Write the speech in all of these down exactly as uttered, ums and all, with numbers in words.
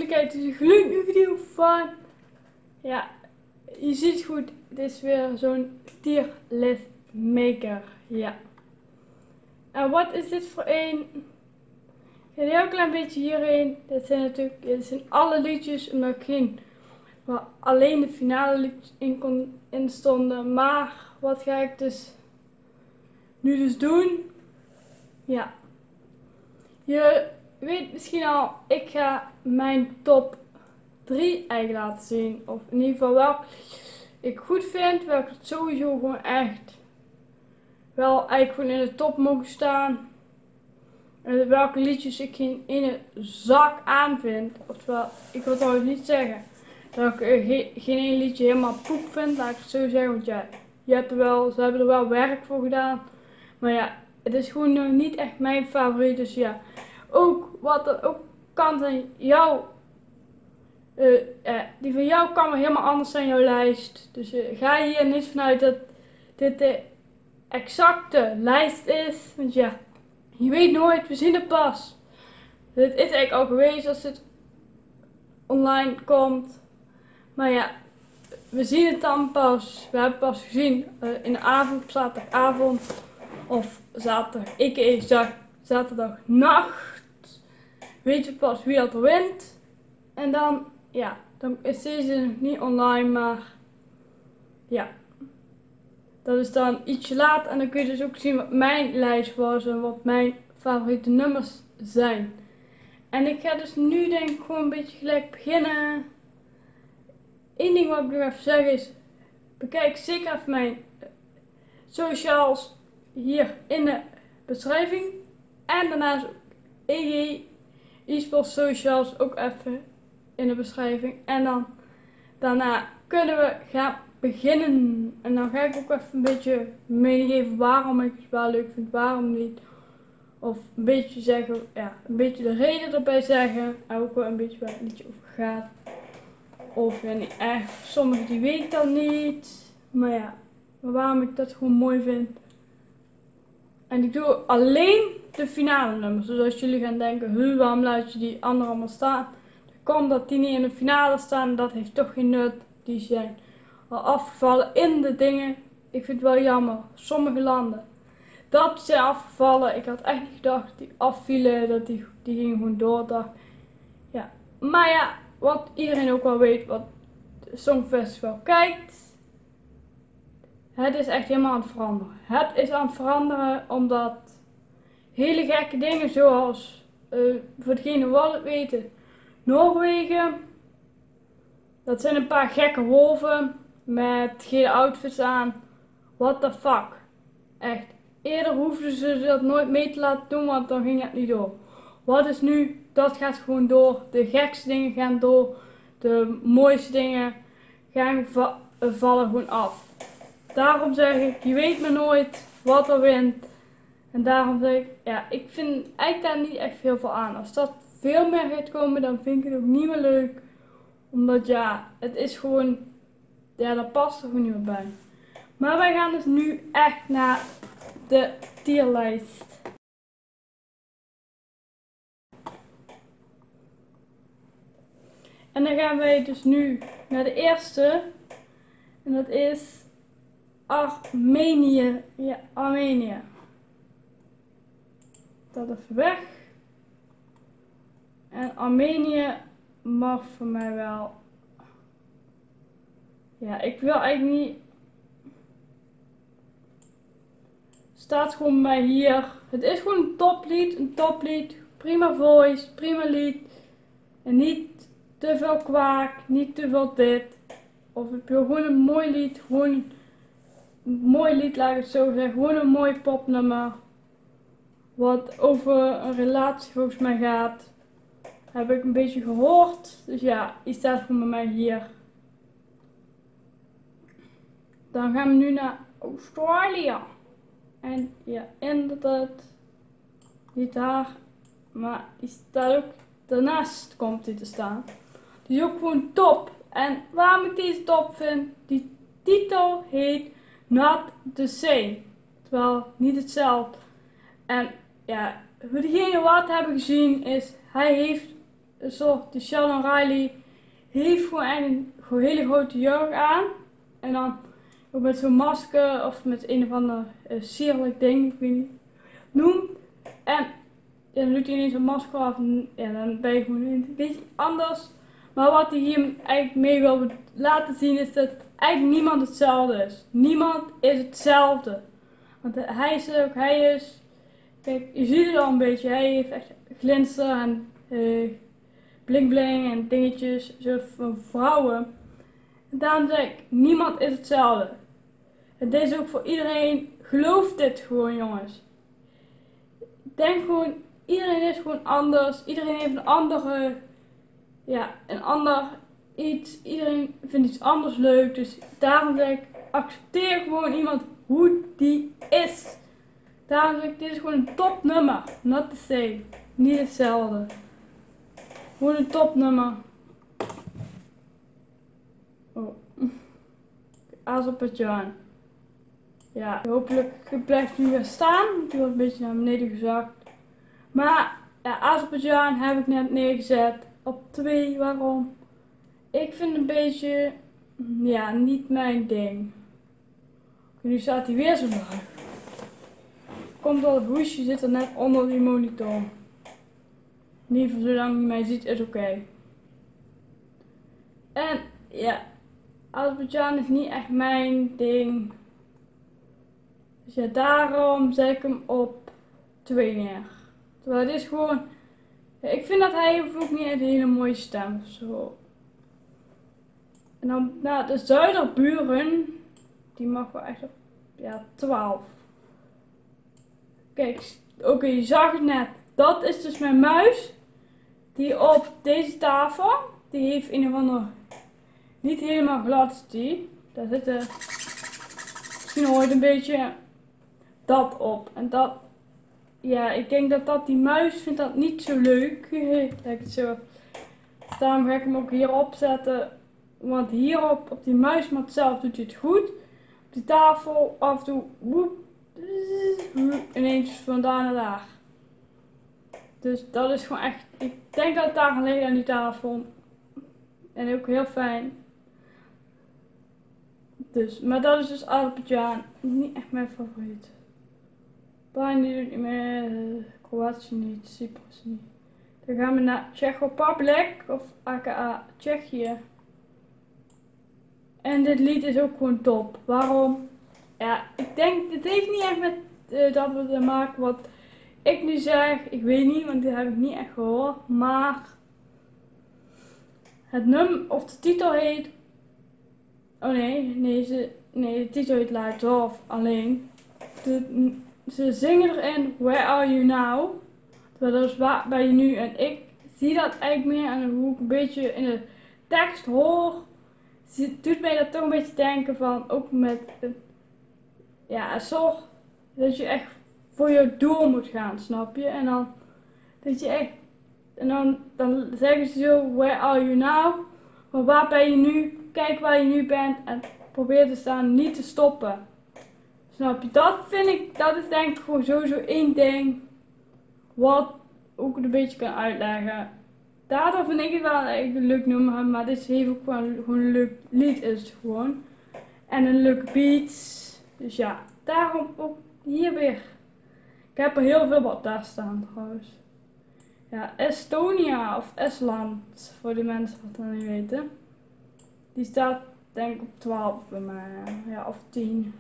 kijkt deze gloednieuwe video van. Ja, je ziet goed, het is weer zo'n tierlist maker. Ja. En wat is dit voor een? Een heel klein beetje hierheen. Dit zijn natuurlijk, dit zijn alle liedjes, omdat ik geen, waar alleen de finale liedjes in, kon, in stonden. Maar wat ga ik dus nu dus doen? Ja. Je weet misschien al, ik ga mijn top drie eigenlijk laten zien. Of in ieder geval welke ik goed vind, welke het sowieso gewoon echt wel eigenlijk gewoon in de top mogen staan. En welke liedjes ik geen ene zak aan vind. Oftewel, ik wil trouwens niet zeggen dat ik uh, ge geen één liedje helemaal poep vind, laat ik het zo zeggen. Want ja, je hebt er wel, ze hebben er wel werk voor gedaan. Maar ja, het is gewoon nog niet echt mijn favoriet. Dus ja, ook wat er ook kan zijn, jouw, uh, uh, die van jou kan wel helemaal anders zijn, jouw lijst. Dus uh, ga hier niet vanuit dat dit de exacte lijst is. Want ja, je weet nooit, we zien het pas. Het is eigenlijk al geweest als het online komt. Maar ja, we zien het dan pas. We hebben het pas gezien uh, in de avond, op zaterdagavond. Of zaterdag, ik a.k.a. zaterdagnacht. Weet je pas wie dat er wint. En dan, ja, dan is deze nog niet online, maar ja. Dat is dan ietsje laat en dan kun je dus ook zien wat mijn lijst was en wat mijn favoriete nummers zijn. En ik ga dus nu denk ik gewoon een beetje gelijk beginnen. Eén ding wat ik nog even zeg is, bekijk zeker even mijn socials hier in de beschrijving. En daarnaast E G eSports socials ook even in de beschrijving. En dan daarna kunnen we gaan beginnen. En dan ga ik ook even een beetje meegeven waarom ik het wel leuk vind, waarom niet. Of een beetje zeggen, ja, een beetje de reden erbij zeggen. En ook wel een beetje waar het liedje over gaat. Of ja, niet echt. Sommigen die weet ik dan niet. Maar ja, maar waarom ik dat gewoon mooi vind. En ik doe alleen de finale nummers. Dus als jullie gaan denken, huh, waarom laat je die anderen allemaal staan? Dan komt dat die niet in de finale staan. Dat heeft toch geen nut. Die zijn al afgevallen in de dingen. Ik vind het wel jammer. Sommige landen. Dat zijn afgevallen. Ik had echt niet gedacht dat die afvielen. Dat die, die gingen gewoon door. Dacht. Ja. Maar ja, wat iedereen ook wel weet. Wat de Songfestival kijkt. Het is echt helemaal aan het veranderen. Het is aan het veranderen omdat hele gekke dingen zoals, uh, voor degene wat het weten, Noorwegen. Dat zijn een paar gekke wolven met gele outfits aan. What the fuck. Echt. Eerder hoefden ze dat nooit mee te laten doen, want dan ging het niet door. Wat is nu? Dat gaat gewoon door. De gekste dingen gaan door. De mooiste dingen gaan va vallen gewoon af. Daarom zeg ik, je weet maar nooit wat er wint. En daarom zeg ik, ja, ik vind eigenlijk daar niet echt veel van aan. Als dat veel meer gaat komen, dan vind ik het ook niet meer leuk. Omdat ja, het is gewoon, ja, dat past er gewoon niet meer bij. Maar wij gaan dus nu echt naar de tierlijst. En dan gaan wij dus nu naar de eerste. En dat is Armenië. Ja, Armenië. Dat even weg. En Armenië mag voor mij wel. Ja, ik wil eigenlijk niet. Staat gewoon bij hier. Het is gewoon een toplied. Een toplied. Prima voice. Prima lied. En niet te veel kwaak. Niet te veel dit. Of ik wil gewoon een mooi lied. Gewoon een mooi lied, laat ik het zo zeggen. Gewoon een mooi popnummer. Wat over een relatie volgens mij gaat. Heb ik een beetje gehoord. Dus ja, die staat gewoon bij mij hier. Dan gaan we nu naar Australië. En ja, inderdaad. Niet daar. Maar die staat ook. Daarnaast komt die te staan. Die is ook gewoon top. En waarom ik deze top vind. Die titel heet Not the Same. Terwijl niet hetzelfde. En ja, voor degene wat hebben gezien is. Hij heeft een soort, die Sheldon Riley heeft gewoon echt een gewoon hele grote jurk aan. En dan ook met zo'n masker of met een of ander uh, sierlijk ding, ik weet niet noem. En ja, dan doet hij ineens een masker af en ja, dan ben je gewoon een beetje anders. Maar wat hij hier eigenlijk mee wil laten zien is dat eigenlijk niemand hetzelfde is. Niemand is hetzelfde. Want hij is ook, hij is, kijk, je ziet het al een beetje, hij heeft echt glinster en uh, bling bling en dingetjes, zo van vrouwen. En daarom zeg ik, niemand is hetzelfde. En dit is ook voor iedereen, geloof dit gewoon jongens. Denk gewoon, iedereen is gewoon anders, iedereen heeft een andere, ja, een ander iets, iedereen vindt iets anders leuk. Dus daarom zeg ik, accepteer gewoon iemand hoe die is. Daarom zeg ik, dit is gewoon een topnummer, not the same, niet hetzelfde. Gewoon een topnummer. Oh. Azerbeidzjan. Ja, hopelijk blijft nu weer staan. Die wordt een beetje naar beneden gezakt. Maar ja, Azerbeidzjan heb ik net neergezet op twee. Waarom? Ik vind een beetje, ja, niet mijn ding. Nu staat hij weer zo laag. Komt al het hoesje zit er net onder die monitor. In ieder geval zolang je mij ziet is oké. Okay. En ja, Azerbeidzjan is niet echt mijn ding. Dus ja, daarom zet ik hem op twee neer. Terwijl het is gewoon, ja, ik vind dat hij heeft ook niet een hele mooie stem. Zo. En dan nou, de Zuiderburen, die mag wel echt op, ja, twaalf. Kijk, oké, okay, je zag het net. Dat is dus mijn muis. Die op deze tafel, die heeft een of ander, niet helemaal glad is die. Daar zitten, misschien hoort een beetje dat op. En dat, ja, ik denk dat dat die muis vindt dat niet zo leuk. Lijkt het zo. Daarom ga ik hem ook hierop zetten. Want hierop, op die muismat zelf doet hij het goed. Op die tafel af en toe, woep, ineens van daar naar daar. Dus dat is gewoon echt, ik denk dat het daar gaan liggen aan die tafel. En ook heel fijn. Dus, maar dat is dus Azerbeidzjan. Niet echt mijn favoriet. Spanje doet niet meer, Kroatië niet, Cyprus niet. Dan gaan we naar Czechoslowakië of aka Tsjechië. En dit lied is ook gewoon top. Waarom? Ja, ik denk, dit heeft niet echt met uh, dat we te maken wat ik nu zeg. Ik weet niet, want dit heb ik niet echt gehoord. Maar het nummer, of de titel heet, oh nee, nee, ze, nee de titel heet Lights Off alleen. De, ze zingen erin Where Are You Now? Terwijl dat is waar ben je nu. En ik zie dat eigenlijk meer aan hoe ik een beetje in de tekst hoor. Het doet mij dat toch een beetje denken van, ook met, ja, een soort, dat je echt voor je doel moet gaan, snap je? En dan, dat je echt, en dan, dan zeggen ze zo, where are you now? Maar waar ben je nu? Kijk waar je nu bent en probeer te staan, niet te stoppen. Snap je? Dat vind ik, dat is denk ik gewoon sowieso één ding, wat ook een beetje kan uitleggen. Daardoor vind ik het wel echt een leuk nummer, maar dit heeft ook gewoon, gewoon een leuk lied is het gewoon. En een leuke beat. Dus ja, daarom ook hier weer. Ik heb er heel veel wat daar staan trouwens. Ja, Estonia of Estland, voor de mensen wat dat niet weten. Die staat denk ik op twaalf bij mij, ja, of tien.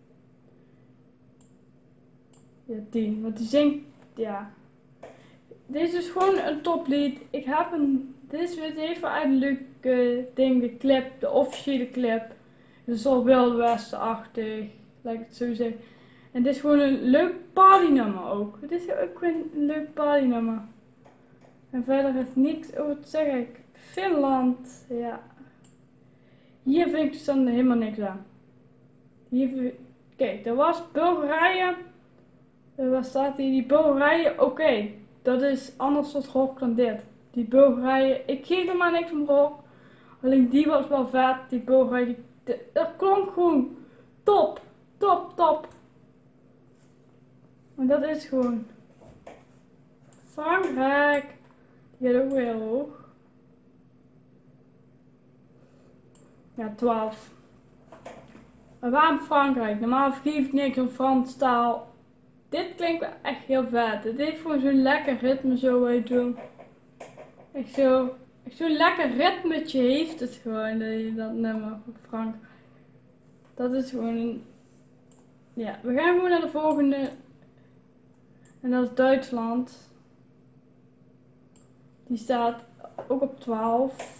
Ja, tien, want die zingt, ja. Dit is dus gewoon een toplied. Ik heb een, dit is weer even uit een leuk uh, ding, de clip, de officiële clip. Het is al Wild West-achtig, laat ik het zo zeggen. En dit is gewoon een leuk partynummer ook. Het is ook een leuk partynummer. En verder is niks over te zeggen. Finland, ja. Hier vind ik dus dan helemaal niks aan. Hier, kijk, er was Bulgarije. Waar staat die? Die Bulgarije, oké. Okay. Dat is anders soort rock dan dit. Die Bulgarije, ik geef er maar niks om rock. Alleen die was wel vet. Die Bulgarije, die, de, dat klonk gewoon top. Top, top. En dat is gewoon Frankrijk. Die gaat ook weer heel hoog. Ja, twaalf. Maar waarom Frankrijk? Normaal vergeef ik niks om Frans taal. Dit klinkt wel echt heel vet. Het heeft gewoon zo'n lekker ritme zo weet doen. Echt zo. Echt zo'n lekker ritmetje heeft het gewoon. Dat, dat nummer van Frank. Dat is gewoon. Ja, we gaan gewoon naar de volgende. En dat is Duitsland. Die staat ook op twaalf.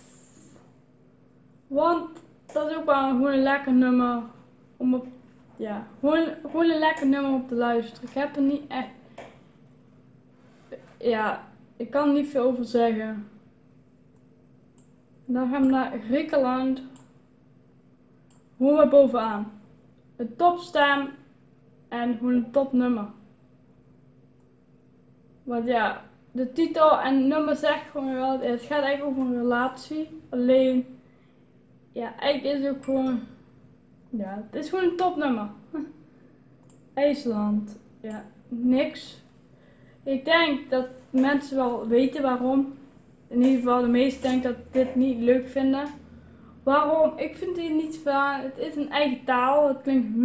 Want dat is ook wel gewoon een lekker nummer om op, ja, gewoon, gewoon een lekker nummer om te luisteren. Ik heb er niet echt, ja, ik kan er niet veel over zeggen. Dan gaan we naar Griekenland. Gewoon weer bovenaan. Een topstem en gewoon een topnummer. Want ja, de titel en nummer zegt gewoon wel, het gaat eigenlijk over een relatie. Alleen, ja, eigenlijk is het ook gewoon, ja, het is gewoon een topnummer. IJsland, ja, niks. Ik denk dat mensen wel weten waarom. In ieder geval de meesten denken dat dit niet leuk vinden. Waarom? Ik vind hier niets van. Het is een eigen taal. Het klinkt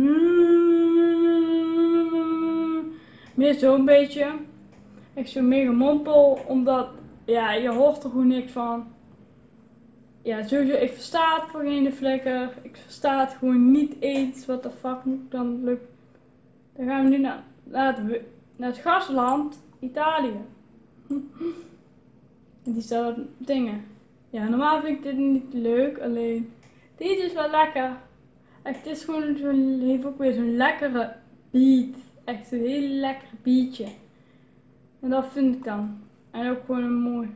meer zo'n beetje. Echt zo'n mega mompel. Omdat, ja, je hoort er gewoon niks van. Ja, sowieso, ik versta het voor geen flikker. Ik versta het gewoon niet eens. Wat de fuck moet dan lukken. Dan gaan we nu naar, naar, het, naar het gastland, Italië. En die staat op dingen. Ja, normaal vind ik dit niet leuk, alleen deze is wel lekker. Echt, het is gewoon zo'n, heeft ook weer zo'n lekkere beat. Echt zo'n heel lekker beatje. En dat vind ik dan. En ook gewoon een mooi.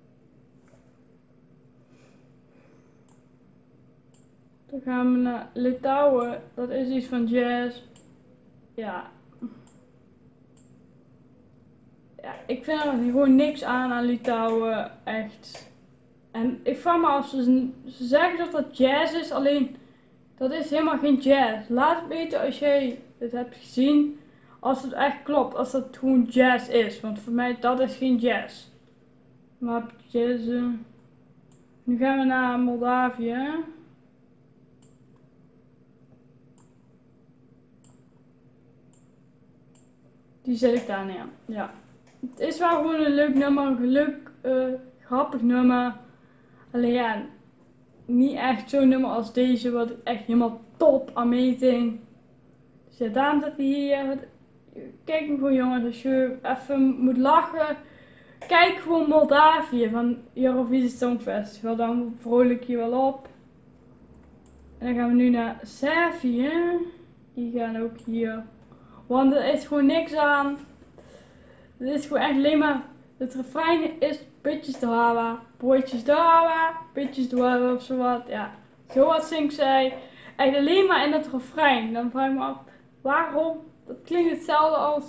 Dan gaan we naar Litouwen. Dat is iets van jazz. Ja. Ja, ik vind er gewoon niks aan aan Litouwen. Echt. En ik vraag me af, ze, ze zeggen dat dat jazz is, alleen dat is helemaal geen jazz. Laat het weten als jij het hebt gezien, als het echt klopt, als dat gewoon jazz is. Want voor mij, dat is geen jazz. Maar jazz, uh... nu gaan we naar Moldavië. Die zet ik daar neer. Ja. Het is wel gewoon een leuk nummer, een leuk, uh, grappig nummer. Alleen ja, niet echt zo'n nummer als deze, wat echt helemaal top, amazing. Dus ja, daarom zit hij hier. Kijk me gewoon jongens, als je even moet lachen, kijk gewoon Moldavië van Eurovisie Songfestival. Dan vrolijk je wel op. En dan gaan we nu naar Servië. Die gaan ook hier. Want er is gewoon niks aan. Het is gewoon echt alleen maar. Het refrein is bitches de hawa, broodjes de hawa, bitches de hawa of zowat. Ja, zowat zingt zij. Echt alleen maar in het refrein. Dan vraag ik me af, waarom? Dat klinkt hetzelfde als.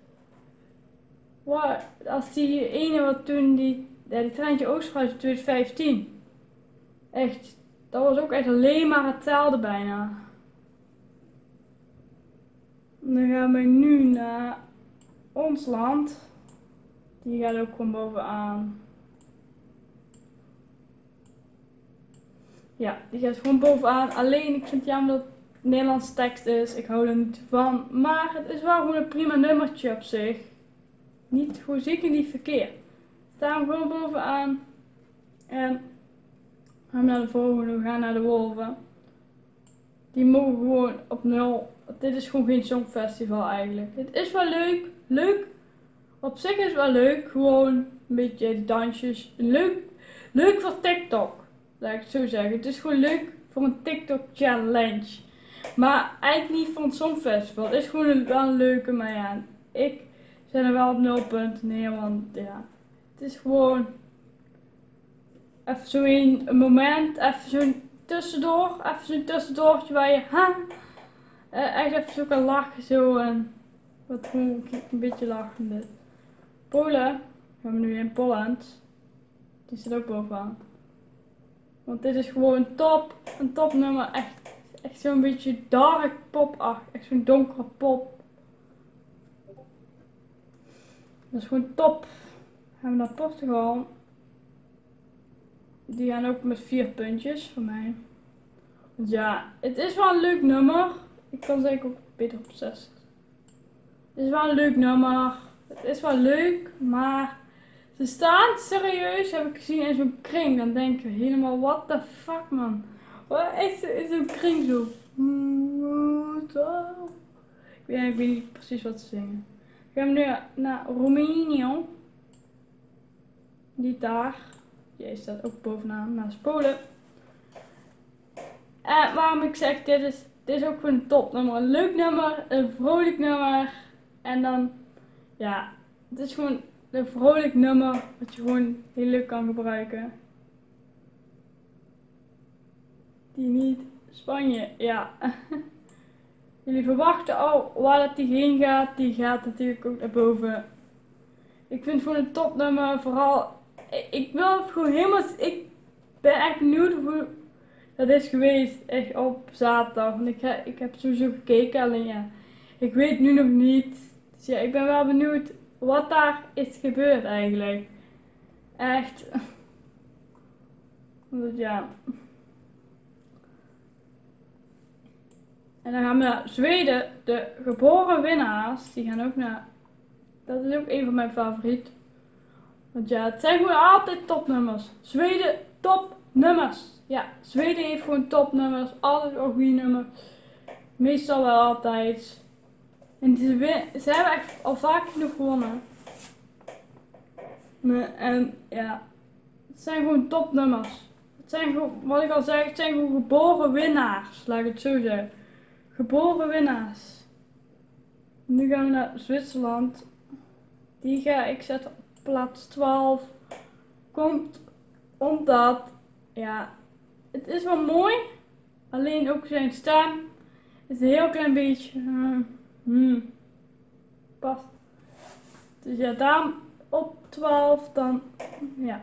Als die ene wat toen die. Ja, die Treintje Oosterhuis in twintig vijftien. Echt. Dat was ook echt alleen maar hetzelfde bijna. En dan gaan we nu naar ons land. Die gaat ook gewoon bovenaan. Ja, die gaat gewoon bovenaan. Alleen ik vind het jammer dat het Nederlandse tekst is. Ik hou er niet van. Maar het is wel gewoon een prima nummertje op zich. Niet, gewoon zeker niet verkeerd. Staan we gewoon bovenaan. En gaan we naar de volgende. We gaan naar de wolven. Die mogen gewoon op nul. Dit is gewoon geen songfestival eigenlijk. Het is wel leuk. Leuk. Op zich is het wel leuk. Gewoon een beetje die dansjes. Leuk. Leuk voor TikTok. Laat ik het zo zeggen. Het is gewoon leuk voor een TikTok challenge. Maar eigenlijk niet voor een songfestival. Het is gewoon een, wel een leuke. Maar ja, ik zet er wel op nul punten neer. Want ja, het is gewoon even zo'n een moment. Even zo'n tussendoor. Even zo'n tussendoortje waar je ha, uh, echt even zo kan lachen. Zo en wat gewoon een beetje lachen. Dus. Polen. Gaan we nu in Poland. Die zit ook bovenaan. Want dit is gewoon top. Een topnummer. Echt, echt zo'n beetje dark pop. Ach, echt zo'n donkere pop. Dat is gewoon top. Gaan we naar Portugal. die gaan ook met vier puntjes voor mij. Want ja, het is wel een leuk nummer. Ik kan zeker ook beter op zestig. Het is wel een leuk nummer. Het is wel leuk, maar ze staan serieus, heb ik gezien, in zo'n kring. Dan denk je helemaal, what the fuck man. Wat is er in zo'n kring zo? Ik weet, ik weet niet precies wat ze zingen. We gaan nu naar Roemenië. Die daar. Jij staat ook bovenaan, naast Polen. En waarom ik zeg, dit is, dit is ook gewoon een topnummer. Een leuk nummer, een vrolijk nummer. En dan, ja, het is gewoon een vrolijk nummer wat je gewoon heel leuk kan gebruiken. Die niet, Spanje, ja. Jullie verwachten al waar dat die heen gaat, die gaat natuurlijk ook naar boven. Ik vind het gewoon een topnummer, vooral, ik wil het gewoon helemaal, ik ben echt benieuwd hoe dat is geweest, echt op zaterdag. Want ik, he, ik heb sowieso gekeken, alleen ja, ik weet nu nog niet. Dus ja, ik ben wel benieuwd wat daar is gebeurd eigenlijk. Echt. Dus ja. En dan gaan we naar Zweden. De geboren winnaars, die gaan ook naar, dat is ook een van mijn favorieten. Want ja, het zijn gewoon altijd topnummers. Zweden, topnummers. Ja, Zweden heeft gewoon topnummers. Altijd ook goede nummers. Meestal wel altijd. En ze, win- ze hebben echt al vaak genoeg gewonnen. En ja, het zijn gewoon topnummers. Het zijn gewoon, wat ik al zei, het zijn gewoon geboren winnaars. Laat ik het zo zeggen. Geboren winnaars. Nu gaan we naar Zwitserland. Die ga ik zetten op plaats twaalf. Komt omdat, ja, het is wel mooi. Alleen ook zijn stem is een heel klein beetje. Uh, hmm, past. Dus ja, daarom op twaalf dan, ja.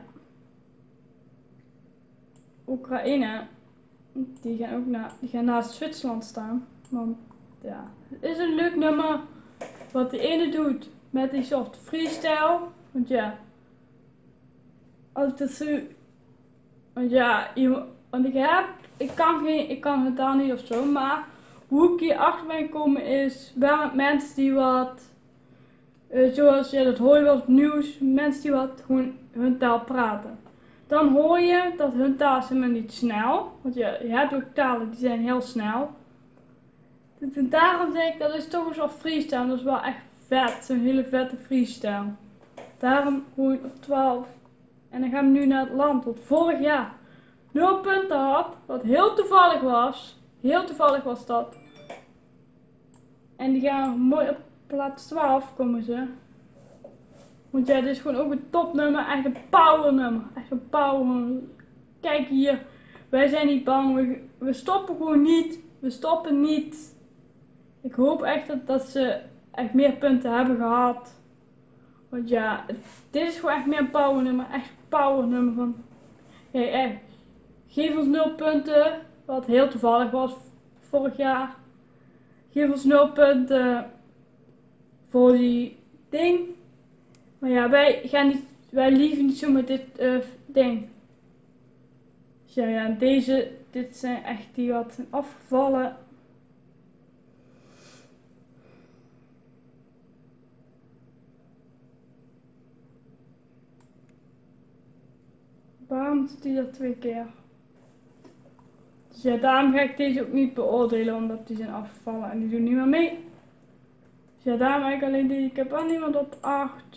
Oekraïne. Die gaan ook naar, die gaan naast Zwitserland staan. Want ja, het is een leuk nummer. Wat de ene doet met die soort freestyle. Want ja, altijd zo. Want ja, je, want ik heb, ik kan geen, ik kan het daar niet of zo. Maar hoe ik hier achter ben gekomen is wel met mensen die wat, uh, zoals ja, dat hoor je wel op het nieuws, mensen die wat gewoon hun taal praten. Dan hoor je dat hun taal is helemaal niet snel. Want ja, je hebt ook talen die zijn heel snel. En daarom denk ik, dat is toch een soort freestyle. Dat is wel echt vet. Zo'n hele vette freestyle. Daarom gewoon op twaalf. En dan gaan we nu naar het land. Wat vorig jaar nul punten had. Wat heel toevallig was. Heel toevallig was dat. En die gaan mooi op plaats twaalf komen ze. Want ja, dit is gewoon ook een topnummer. Echt een powernummer. Echt een power. Kijk hier. Wij zijn niet bang. We, we stoppen gewoon niet. We stoppen niet. Ik hoop echt dat, dat ze echt meer punten hebben gehad. Want ja, het, dit is gewoon echt meer een powernummer. Echt een powernummer van. Kijk, echt. Geef ons nul punten. Wat heel toevallig was vorig jaar. Geef ons nul punten voor die ding. Maar ja, wij gaan niet, wij lieven niet zo met dit uh, ding. Dus ja, ja, deze, dit zijn echt die wat zijn afgevallen. Waarom doet hij dat twee keer? Dus ja, daarom ga ik deze ook niet beoordelen, omdat die zijn afgevallen en die doen niet meer mee. Dus ja, daarom heb ik alleen die. Ik heb wel niemand op acht.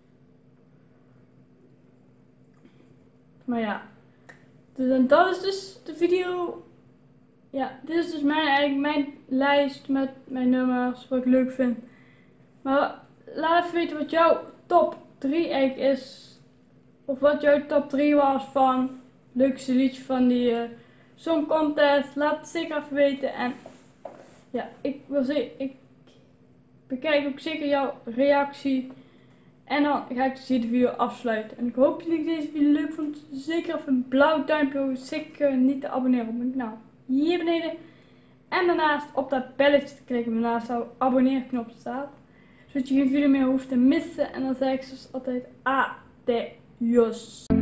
Maar ja. Dus en dat is dus de video. Ja, dit is dus mijn, eigenlijk mijn lijst met mijn nummers, wat ik leuk vind. Maar laat even weten wat jouw top drie eigenlijk is. Of wat jouw top drie was van het leukste liedje van die uh, Song Contest. Laat het zeker even weten. En ja, ik wil zeker, ik bekijk ook zeker jouw reactie. En dan ga ik dus hier de video afsluiten. En ik hoop dat jullie deze video leuk vonden. Zeker even een blauw duimpje. Zeker niet te abonneren op mijn kanaal hier beneden. En daarnaast op dat belletje te klikken waarnaast de abonneerknop staat. Zodat je geen video meer hoeft te missen. En dan zeg ik zoals altijd adios.